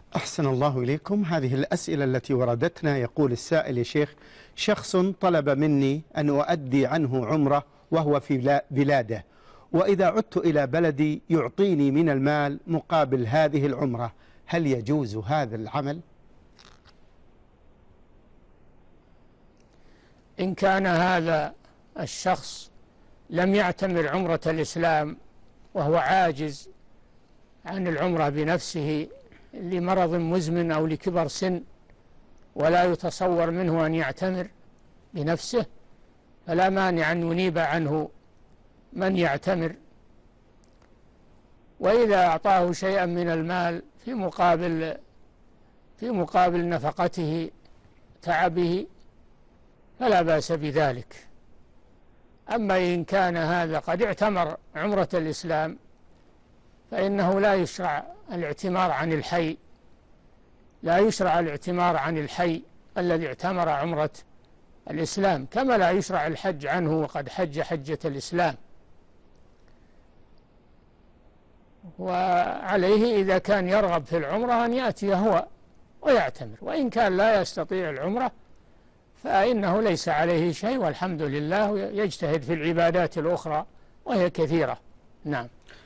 أحسن الله إليكم. هذه الأسئلة التي وردتنا، يقول السائل: يا شيخ، شخص طلب مني أن أؤدي عنه عمرة وهو في بلاده، وإذا عدت إلى بلدي يعطيني من المال مقابل هذه العمرة، هل يجوز هذا العمل؟ إن كان هذا الشخص لم يعتمر عمرة الإسلام وهو عاجز عن العمرة بنفسه لمرض مزمن أو لكبر سن، ولا يتصور منه أن يعتمر بنفسه، فلا مانع أن ينيب عنه من يعتمر. وإذا أعطاه شيئا من المال في مقابل نفقته تعبه فلا بأس بذلك. أما إن كان هذا قد اعتمر عمرة الإسلام فإنه لا يشرع الاعتمار عن الحي، لا يشرع الاعتمار عن الحي الذي اعتمر عمرة الإسلام، كما لا يشرع الحج عنه وقد حج حجة الإسلام. وعليه إذا كان يرغب في العمرة أن يأتي هو ويعتمر، وإن كان لا يستطيع العمرة فإنه ليس عليه شيء، والحمد لله، يجتهد في العبادات الأخرى وهي كثيرة. نعم.